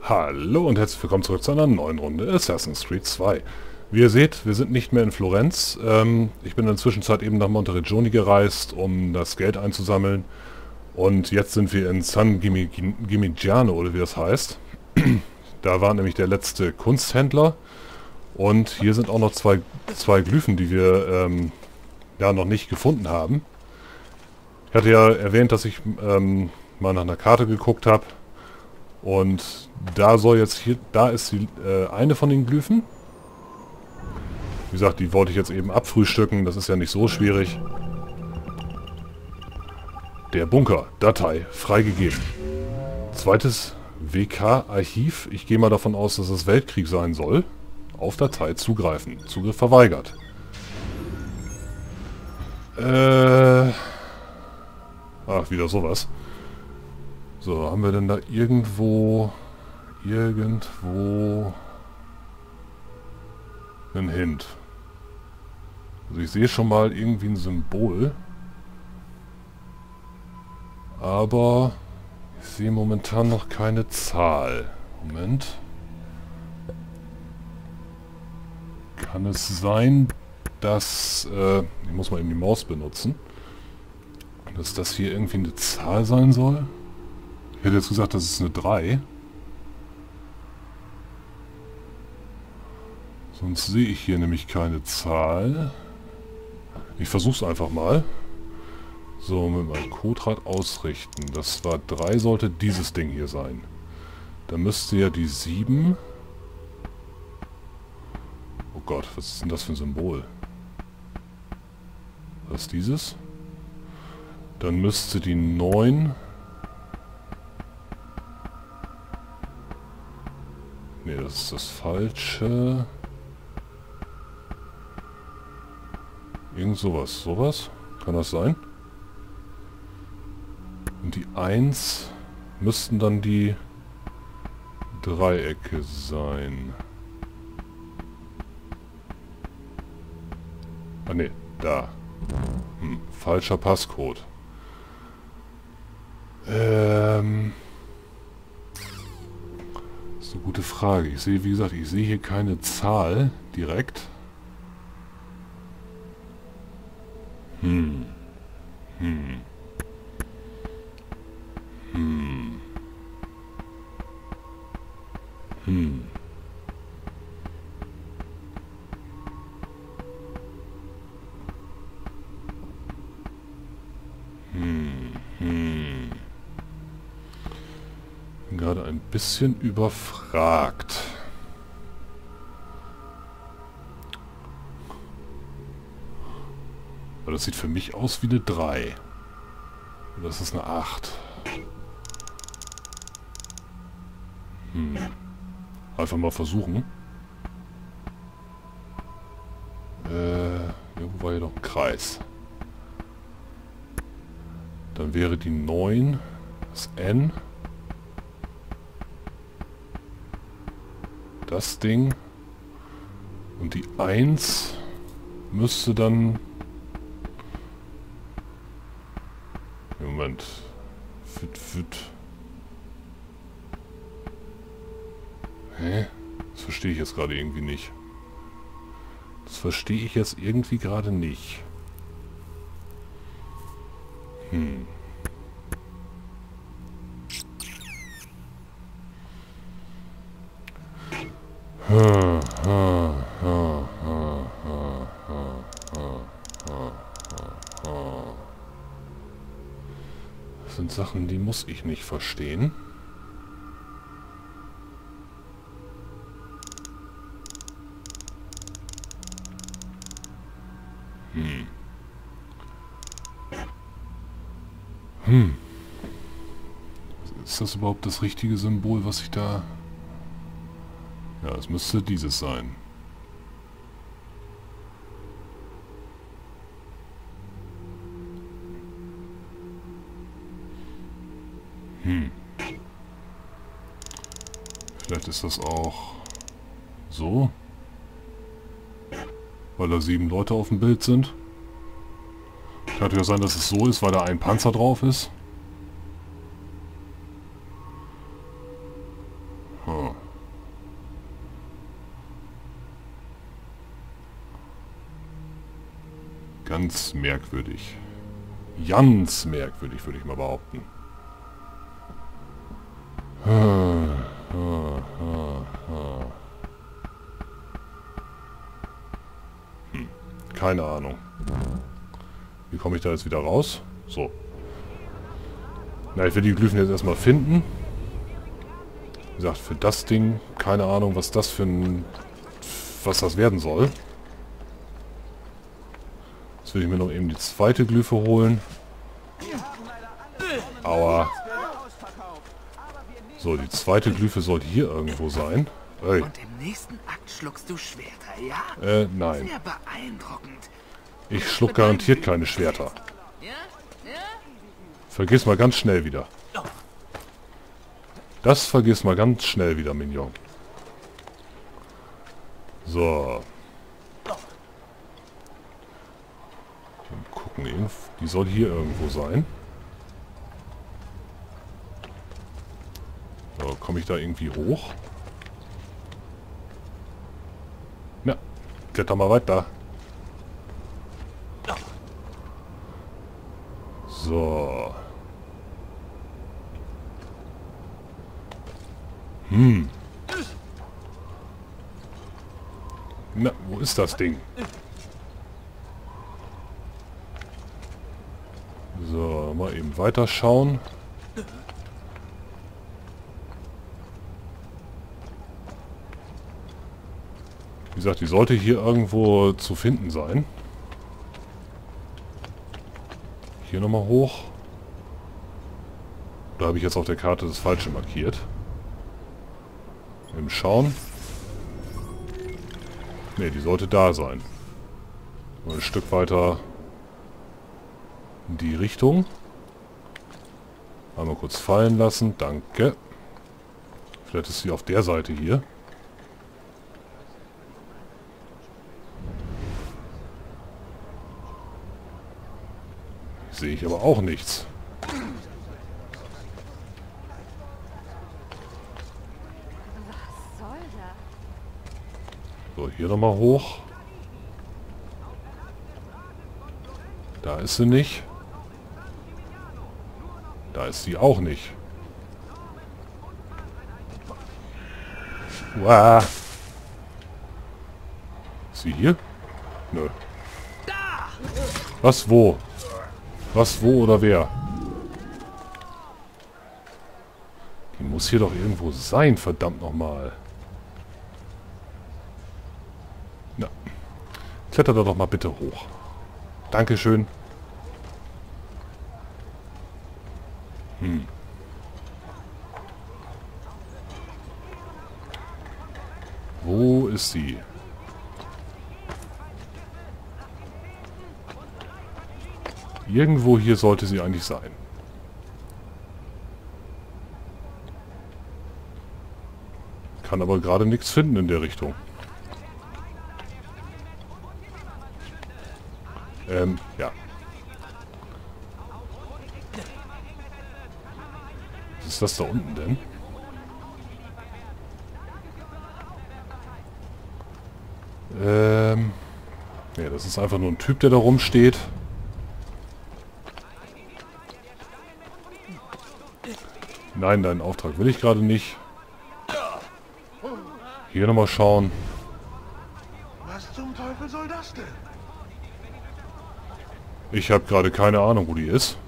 Hallo und herzlich willkommen zurück zu einer neuen Runde Assassin's Creed 2. Wie ihr seht, wir sind nicht mehr in Florenz. Ich bin in der Zwischenzeit eben nach Monteriggioni gereist, um das Geld einzusammeln. Und jetzt sind wir in San Gimignano, oder wie das heißt. Da war nämlich der letzte Kunsthändler. Und hier sind auch noch zwei Glyphen, die wir ja noch nicht gefunden haben. Ich hatte ja erwähnt, dass ich mal nach einer Karte geguckt habe. Und da soll jetzt hier, da ist die eine von den Glyphen. Wie gesagt, die wollte ich jetzt eben abfrühstücken, das ist ja nicht so schwierig. Der Bunker, Datei, freigegeben. Zweites WK-Archiv, ich gehe mal davon aus, dass es Weltkrieg sein soll. Auf Datei zugreifen, Zugriff verweigert. Ach, wieder sowas. So, haben wir denn da irgendwo einen Hint? Also ich sehe schon mal irgendwie ein Symbol. Aber ich sehe momentan noch keine Zahl. Moment. Kann es sein, dass... ich muss mal eben die Maus benutzen. Dass das hier irgendwie eine Zahl sein soll? Ich hätte jetzt gesagt, das ist eine 3. Sonst sehe ich hier nämlich keine Zahl. Ich versuche es einfach mal. So, mit meinem Coderad ausrichten. Das war 3, sollte dieses Ding hier sein. Da müsste ja die 7... Oh Gott, was ist denn das für ein Symbol? Was ist dieses? Dann müsste die 9... Ne, das ist das Falsche. Irgend sowas. Sowas? Kann das sein? Und die 1 müssten dann die Dreiecke sein. Ah ne, da. Falscher Passcode. Das ist eine gute Frage. Ich sehe, wie gesagt, ich sehe hier keine Zahl direkt. Bin gerade ein bisschen überfragt. Aber das sieht für mich aus wie eine 3. Oder ist das eine 8? Einfach mal versuchen. Irgendwo war hier doch ein Kreis. Dann wäre die 9, das N, das Ding und die 1 müsste dann... Moment. Hä? Das verstehe ich jetzt gerade irgendwie nicht. Das verstehe ich jetzt irgendwie gerade nicht. Das sind Sachen, die muss ich nicht verstehen. Ist das überhaupt das richtige Symbol, was ich da... Ja, es müsste dieses sein. Vielleicht ist das auch so. Weil da 7 Leute auf dem Bild sind. Könnte ja sein, dass es so ist, weil da ein Panzer drauf ist. ganz merkwürdig. Ganz merkwürdig, würde ich mal behaupten. Keine Ahnung. Wie komme ich da jetzt wieder raus? So. Na, ich will die Glyphen jetzt erstmal finden. Wie gesagt, für das Ding, keine Ahnung, was das für ein... was das werden soll. Jetzt will ich mir noch eben die zweite Glyphe holen. Aua. So, die zweite Glyphe soll hier irgendwo sein. Ey. Und im nächsten Akt schluckst du Schwerter, ja? Nein. Sehr beeindruckend. Ich schluck garantiert keine Schwerter. Vergiss mal ganz schnell wieder. Das vergiss mal ganz schnell wieder, Mignon. So. Mal gucken, die soll hier irgendwo sein. So, komme ich da irgendwie hoch? Na, kletter mal weiter. So. Na, wo ist das Ding? So, mal eben weiterschauen. Wie gesagt, die sollte hier irgendwo zu finden sein. Hier nochmal hoch. Da habe ich jetzt auf der Karte das Falsche markiert. Eben schauen. Ne, die sollte da sein. Mal ein Stück weiter in die Richtung. Einmal kurz fallen lassen. Danke. Vielleicht ist sie auf der Seite hier. Sehe ich aber auch nichts. Was soll das? So, hier nochmal hoch. Da ist sie nicht. Da ist sie auch nicht. Uah. Ist sie hier? Nö. Was, wo? Was, wo oder wer? Die muss hier doch irgendwo sein, verdammt nochmal. Na. Kletter da doch mal bitte hoch. Dankeschön. Wo ist sie? Irgendwo hier sollte sie eigentlich sein. Kann aber gerade nichts finden in der Richtung. Ja. Was ist das da unten denn? Ja, das ist einfach nur ein Typ, der da rumsteht. Nein, deinen Auftrag will ich gerade nicht. Hier nochmal schauen. Was zum Teufel soll das denn? Ich habe gerade keine Ahnung, wo die ist.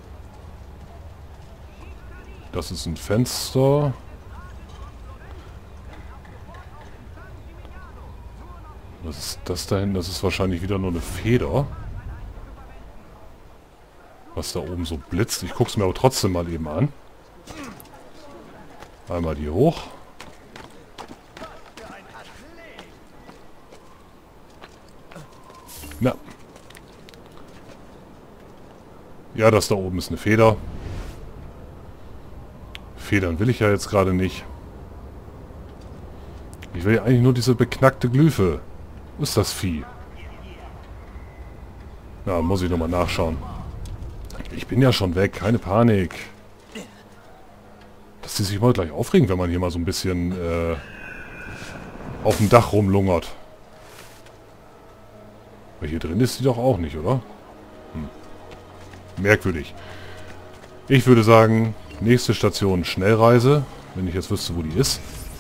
Das ist ein Fenster. Was ist das da hinten? Das ist wahrscheinlich wieder nur eine Feder. Was da oben so blitzt. Ich gucke es mir aber trotzdem mal eben an. Einmal hier hoch. Na. Ja, das da oben ist eine Feder. Federn will ich ja jetzt gerade nicht. Ich will ja eigentlich nur diese beknackte Glyphe. Wo ist das Vieh? Na, muss ich nochmal nachschauen. Ich bin ja schon weg, keine Panik. Dass die sich mal gleich aufregen, wenn man hier mal so ein bisschen auf dem Dach rumlungert. Aber hier drin ist sie doch auch nicht, oder? Merkwürdig. Ich würde sagen, nächste Station Schnellreise. Wenn ich jetzt wüsste, wo die ist.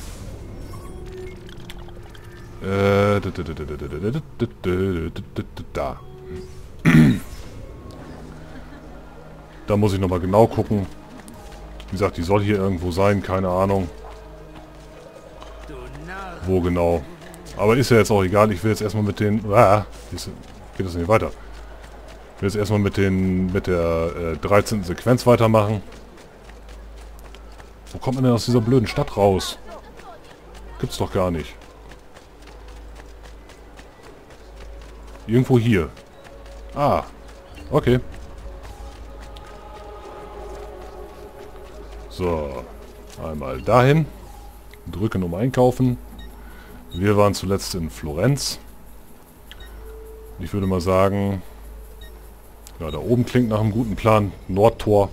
Da. Da muss ich nochmal genau gucken. Wie gesagt, die soll hier irgendwo sein, keine Ahnung. Wo genau. Aber ist ja jetzt auch egal, ich will jetzt erstmal mit den... geht das nicht weiter. Ich will jetzt erstmal mit der 13. Sequenz weitermachen. Wo kommt man denn aus dieser blöden Stadt raus? Gibt's doch gar nicht. Irgendwo hier. Ah, okay. So, einmal dahin. Drücken um einkaufen. Wir waren zuletzt in Florenz. Ich würde mal sagen, ja, da oben klingt nach einem guten Plan. Nordtor.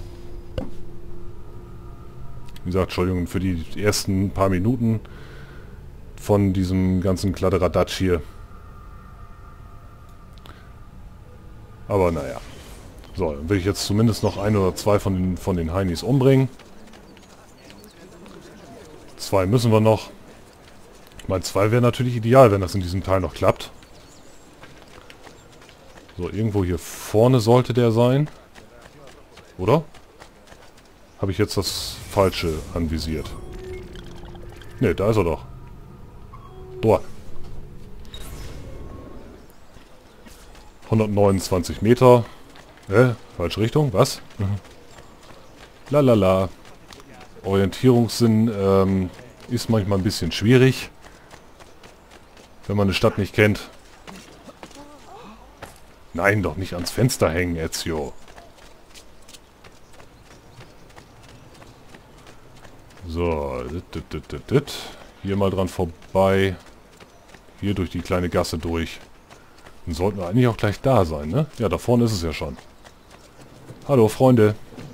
Wie gesagt, Entschuldigung für die ersten paar Minuten von diesem ganzen Kladderadatsch hier. Aber naja. So, dann will ich jetzt zumindest noch ein oder zwei von den Heinis umbringen. 2 müssen wir noch. Ich meine, 2 wäre natürlich ideal, wenn das in diesem Teil noch klappt. So, irgendwo hier vorne sollte der sein. Oder? Habe ich jetzt das Falsche anvisiert? Ne, da ist er doch. Dort. 129 Meter. Falsche Richtung, was? Lalala. Orientierungssinn ist manchmal ein bisschen schwierig, wenn man eine Stadt nicht kennt. Nein, doch nicht ans Fenster hängen, Ezio. So, hier mal dran vorbei. Hier durch die kleine Gasse durch. Dann sollten wir eigentlich auch gleich da sein, ne? Ja, da vorne ist es ja schon. Hallo, Freunde.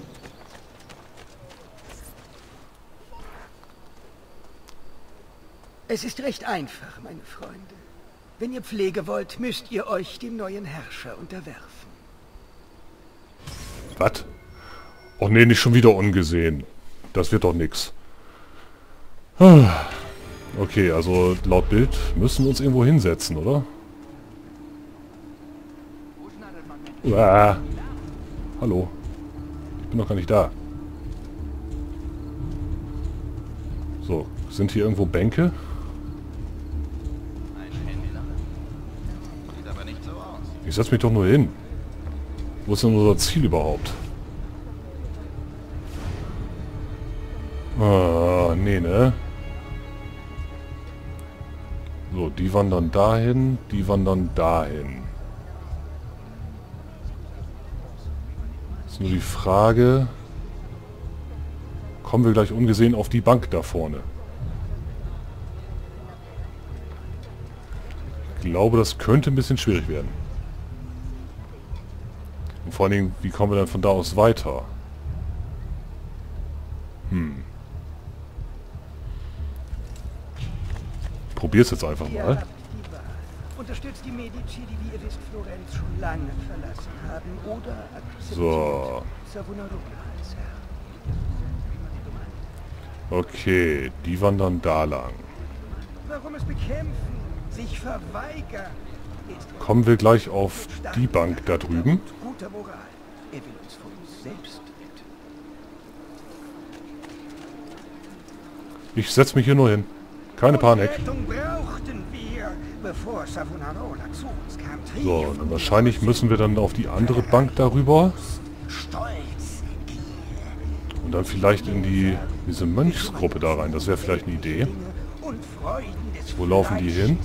Es ist recht einfach, meine Freunde. Wenn ihr Pflege wollt, müsst ihr euch dem neuen Herrscher unterwerfen. Was? Oh nee, nicht schon wieder ungesehen. Das wird doch nix. Okay, also laut Bild müssen wir uns irgendwo hinsetzen, oder? Hallo. Ich bin noch gar nicht da. So, sind hier irgendwo Bänke? Ich setze mich doch nur hin. Wo ist denn unser Ziel überhaupt? Ah, nee, ne? So, die wandern dahin, die wandern dahin. Ist nur die Frage... Kommen wir gleich ungesehen auf die Bank da vorne? Ich glaube, das könnte ein bisschen schwierig werden. Und vor allen Dingen, wie kommen wir dann von da aus weiter? Probier's jetzt einfach Ihr mal. habt die Wahl. Unterstützt die Medici, die, wie ihr wisst, Florenz schon lange verlassen haben, oder akzeptiert So. Savonarola als Herr. Okay, die wandern da lang. Warum es bekämpfen, sich verweigern, ist Kommen wir gleich auf die Bank da drüben? guter Moral. Er will uns von uns selbst retten. Ich setze mich hier nur hin. Keine Panik. Rettung brauchten wir, bevor Savonarola zu uns kam. So, dann wahrscheinlich müssen wir dann auf die andere Bank darüber. Stolz, Und dann vielleicht in diese Mönchsgruppe da rein. Das wäre vielleicht eine Idee. und Freuden des Wo laufen die hin?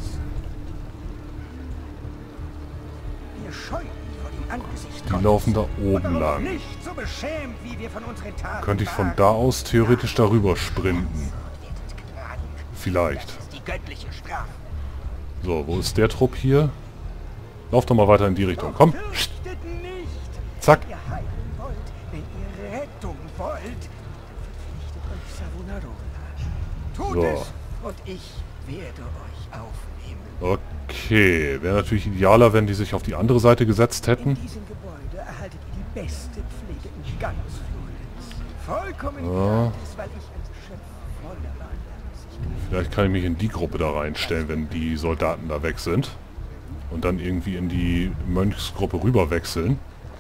Wir scheuen vor dem Angesicht Die laufen da oben und lang. nicht so beschämt, wie wir von unseren Taten Könnte ich von wagen. da aus theoretisch darüber sprinten. Vielleicht. Die göttliche Strafe. So, wo ist der Trupp hier? Lauf doch mal weiter in die Richtung. Komm. Fürchtet nicht. Zack. Wenn ihr heilen wollt, wenn ihr Rettung wollt, verpflichtet euch Savonarola. Tut So. es und ich werde euch aufnehmen. Okay, wäre natürlich idealer, wenn die sich auf die andere Seite gesetzt In hätten. diesem Gebäude erhaltet ihr die beste Pflege in ganz Florenz. Vollkommen Ja. gratis, weil ich ein Geschöpf voller Barmherzigkeit. Vielleicht kann ich mich in die Gruppe da reinstellen, wenn die Soldaten da weg sind. Und dann irgendwie in die Mönchsgruppe rüber wechseln.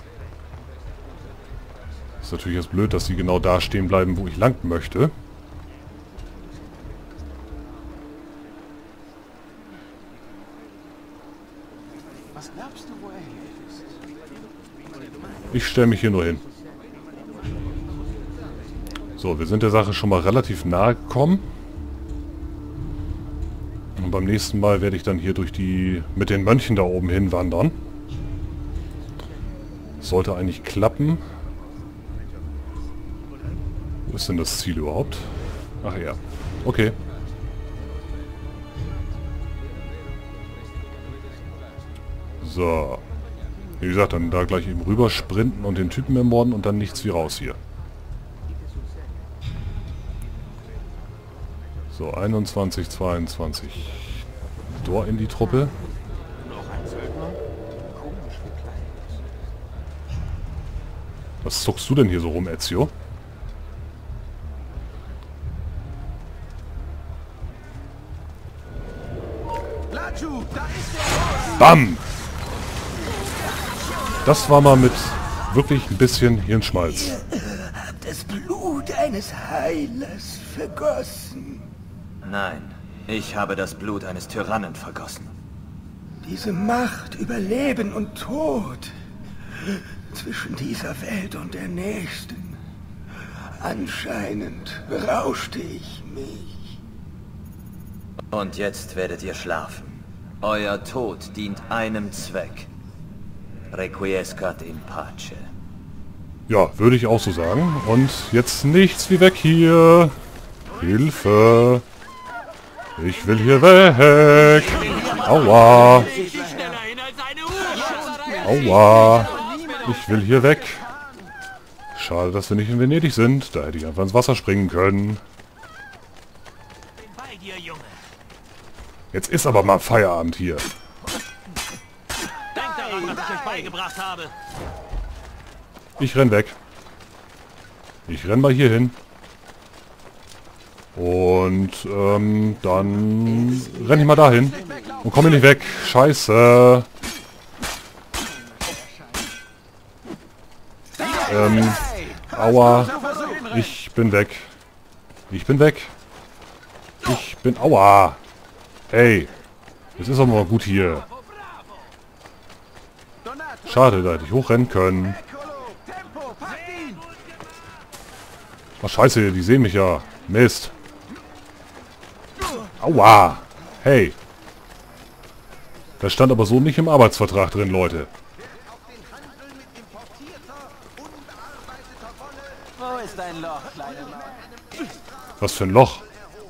Ist natürlich jetzt blöd, dass sie genau da stehen bleiben, wo ich lang möchte. Was glaubst du, wo er hier ist? Ich stelle mich hier nur hin. So, wir sind der Sache schon mal relativ nahe gekommen. Und beim nächsten Mal werde ich dann hier durch die mit den Mönchen da oben hinwandern. Sollte eigentlich klappen. Wo ist denn das Ziel überhaupt? Ach ja. Okay. So. Wie gesagt, dann da gleich eben rüber sprinten und den Typen ermorden und dann nichts wie raus hier. So, 21, 22. Door in die Truppe. Was zuckst du denn hier so rum, Ezio? Laju, da ist der! Bam! Das war mal mit wirklich ein bisschen Hirnschmalz. Habt das Blut eines Heilers vergossen. Nein, ich habe das Blut eines Tyrannen vergossen. Diese Macht über Leben und Tod zwischen dieser Welt und der nächsten. Anscheinend berauschte ich mich. Und jetzt werdet ihr schlafen. Euer Tod dient einem Zweck. Requiescat in pace. Ja, würde ich auch so sagen. Und jetzt nichts wie weg hier. Hilfe. Ich will hier weg. Aua. Aua. Ich will hier weg. Schade, dass wir nicht in Venedig sind. Da hätte ich einfach ins Wasser springen können. Jetzt ist aber mal Feierabend hier. Denkt daran, was ich euch beigebracht habe. Ich renn weg. Ich renn mal hier hin. Und dann renn ich mal dahin. Und komme nicht weg. Scheiße. Aua. Ich bin weg. Ich bin weg. Ich bin... Aua. Ey. Es ist aber mal gut hier. Schade, da hätte ich hochrennen können. Tempo, pack ihn! Ach scheiße, die sehen mich ja. Mist. Aua. Hey. Das stand aber so nicht im Arbeitsvertrag drin, Leute. Wo ist dein Loch, kleine Mann? Was für ein Loch.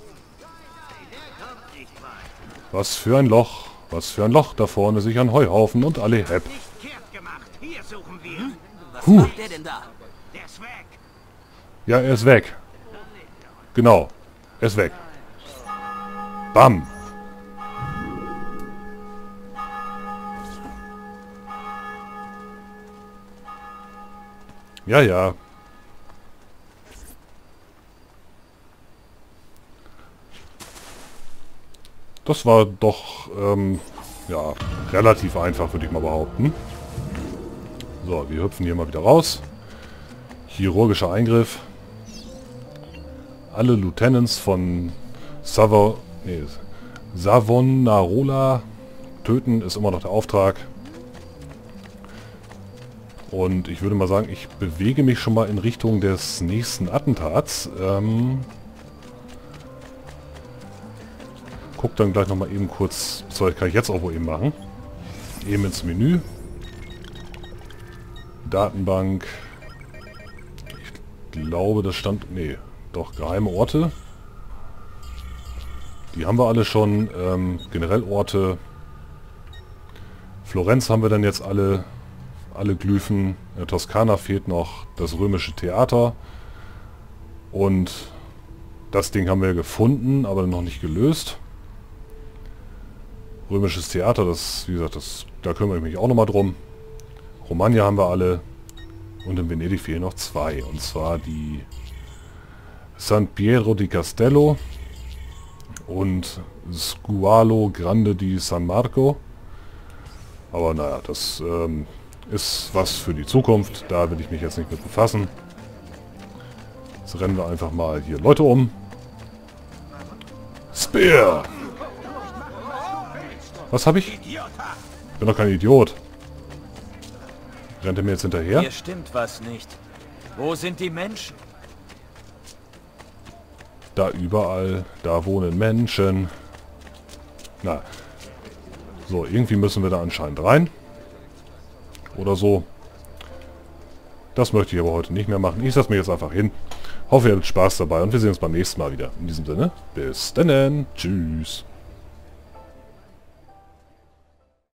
Was für ein Loch. Was für ein Loch. Da vorne sich ein Heuhaufen und alle hepp. Kehrt gemacht. Hier suchen wir. Was Huh. macht der denn da? Der ist weg. Ja, er ist weg. Genau. Er ist weg. Bam. Ja, ja. Das war doch, ja, relativ einfach, würde ich mal behaupten. So, wir hüpfen hier mal wieder raus. Chirurgischer Eingriff. Alle Lieutenants von Savonarola töten ist immer noch der Auftrag. Und ich würde mal sagen, ich bewege mich schon mal in Richtung des nächsten Attentats. Guck dann gleich nochmal eben kurz, das kann ich jetzt auch wohl eben machen. Eben ins Menü. Datenbank. Ich glaube, das stand... Nee, doch, geheime Orte. Die haben wir alle schon. Generell Orte. Florenz haben wir dann jetzt alle Glyphen. In Toskana fehlt noch das römische Theater. Und das Ding haben wir gefunden, aber noch nicht gelöst. Römisches Theater, das, wie gesagt, da kümmere ich mich auch nochmal drum. Romagna haben wir alle. Und in Venedig fehlen noch 2. Und zwar die San Piero di Castello und Squalo Grande di San Marco. Aber naja, das ist was für die Zukunft. Da will ich mich jetzt nicht mit befassen. Jetzt rennen wir einfach mal hier Leute um. Spear! Was habe ich? Ich bin doch kein Idiot. Rennt er mir jetzt hinterher? Hier stimmt was nicht. Wo sind die Menschen? Da überall, da wohnen Menschen. Na, so, irgendwie müssen wir da anscheinend rein. Oder so. Das möchte ich aber heute nicht mehr machen. Ich setze mich jetzt einfach hin. Hoffe, ihr hattet Spaß dabei und wir sehen uns beim nächsten Mal wieder. In diesem Sinne, bis dann. Tschüss.